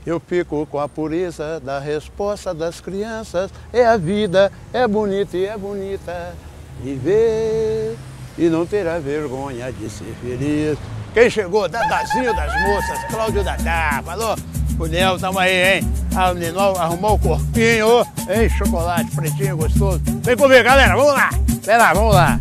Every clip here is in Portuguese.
Eu fico com a pureza da resposta das crianças. É a vida, é bonita e é bonita. Viver e não terá vergonha de ser feliz. Quem chegou? Dadazinho das moças, Cláudio Dadá. Falou? O Nel, tamo aí, hein? Arrumou o corpinho, hein? Chocolate pretinho, gostoso. Vem comigo, galera, vamos lá. Vem lá, vamos lá.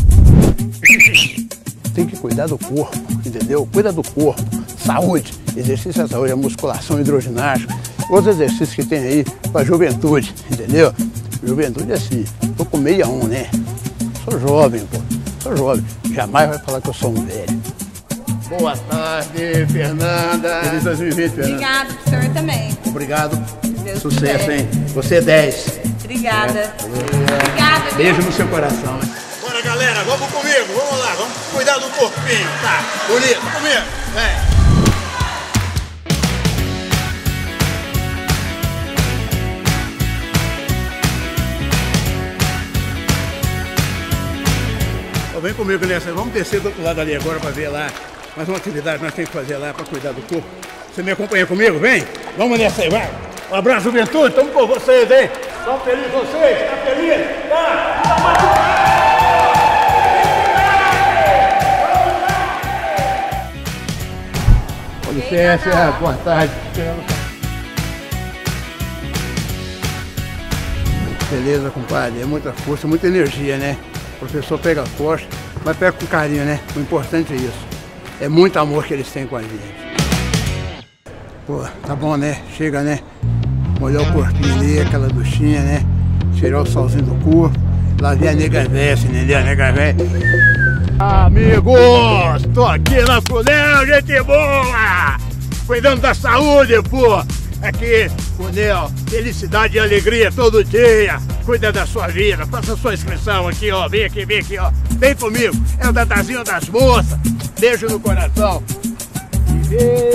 Tem que cuidar do corpo, entendeu? Cuida do corpo. Saúde. Exercício é saúde, é musculação, hidroginástica. Outros exercícios que tem aí pra juventude, entendeu? Juventude é assim. Tô com 61, né? Sou jovem, pô. Sou jovem. Jamais vai falar que eu sou um velho. Boa tarde, Fernanda. Feliz 2020, Fernanda. Obrigada, pro senhor também. Obrigado. Deus Sucesso, quiser. hein? Você é 10. Obrigada. Obrigada. Beijo no seu coração. Bora, galera, vamos comigo, vamos lá, vamos cuidar do corpinho, tá? Bonito, comigo, vem. Vem comigo nessa, vamos descer do outro lado ali agora para ver lá mais uma atividade que nós temos que fazer lá para cuidar do corpo. Você me acompanha comigo? Vem? Vamos nessa aí, vai! Um abraço, juventude, estamos com vocês, hein? Estão felizes vocês? Tá feliz? Tá? Com licença, boa tarde. Beleza, compadre, é muita força, muita energia, né? O professor pega forte, mas pega com carinho, né? O importante é isso. É muito amor que eles têm com a gente. Pô, tá bom, né? Chega, né? Molhar o corpinho ali, aquela duchinha, né? Tirar o solzinho do corpo. Lá vem a nega véia, entendeu? A nega véia. Amigos! Tô aqui na Cunel, gente boa! Cuidando da saúde, pô! Aqui, Cunel, felicidade e alegria todo dia. Cuida da sua vida, faça a sua inscrição aqui, ó. Vem aqui, ó. Vem comigo. É o Dadazinho das moças. Beijo no coração. Viver